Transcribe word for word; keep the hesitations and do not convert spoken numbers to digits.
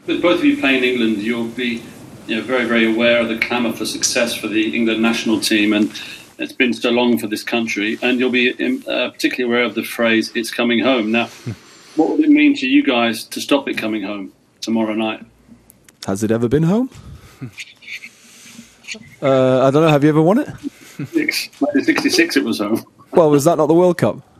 With both of you playing England, you'll be you know, very, very aware of the clamour for success for the England national team, and it's been so long for this country, and you'll be uh, particularly aware of the phrase, it's coming home. Now, what would it mean to you guys to stop it coming home tomorrow night? Has it ever been home? uh, I don't know, have you ever won it? In sixty-six it was home. Well, was that not the World Cup?